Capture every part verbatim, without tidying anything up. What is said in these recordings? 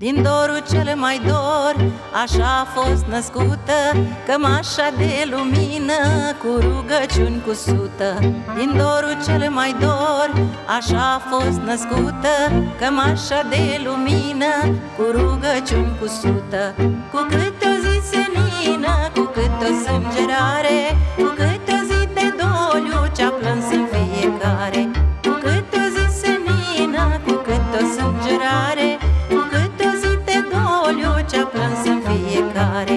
din dorul cel mai dor, așa a fost născută, cămașa de lumină, cu rugăciuni cu sută. Din dorul cel mai dor, așa a fost născută, cămașa de lumină, cu rugăciuni cu sută. Cu câte o zi senină, cu câte o sângerare, cu câte o zi de doliu ce-a plâns în fiecare. Cu câte o zi senină, cu câte o sângerare, cu câte o zi de doliu ce-a plâns în fiecare.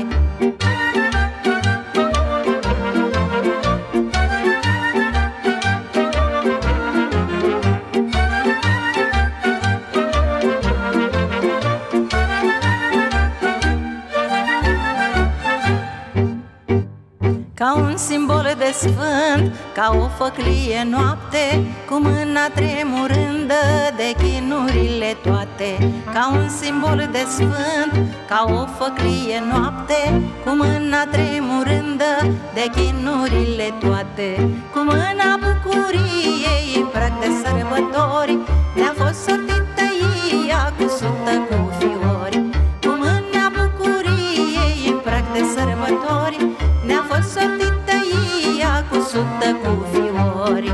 Ca un simbol de sfânt, ca o făclie noapte, cu mâna tremurândă de chinurile toate. Ca un simbol de sfânt, ca o făclie noapte, cu mâna tremurândă de chinurile toate. Cu mâna bucuriei în prag de sărbători, ne-a fost sortită ea cu sută cu fiori. Cu mâna bucuriei în prag de sărbători, ne-a fost sortită ea cu sută cu fiori.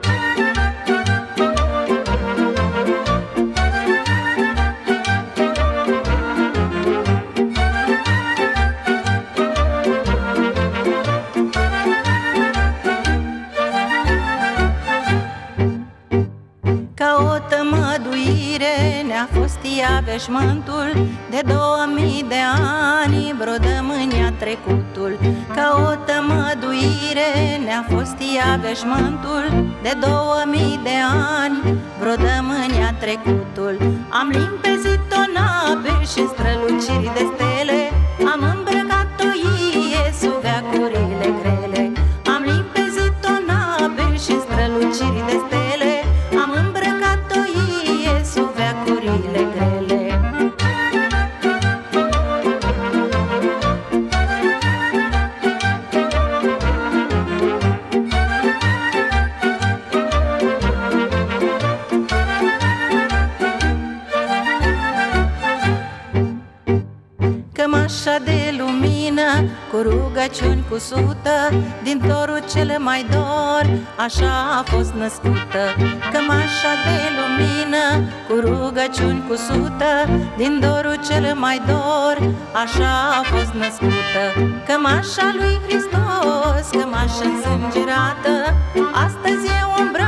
Ca o tămăduire ne-a fost ea veșmântul, de două mii de ani brodăm în ea trecutul. Ca o tămăduire ne-a fost ea veșmântul, de două mii de ani brodăm în ea trecutul. Am limpezit-o în ape și străluciri de stele, am îmbrăcat-o ie sub veacurile grele. Am limpezit-o în ape și străluciri de stele, am îmbrăcat-o ie sub veacurile grele. Cămașa de lumină, cu rugăciuni cu sută, din dorul cel mai dor, așa a fost născută. Cămașa de lumină, cu rugăciuni cu sută, din dorul cel mai dor, așa a fost născută. Cămașa lui Hristos, cămașa însângerată, astăzi e ombră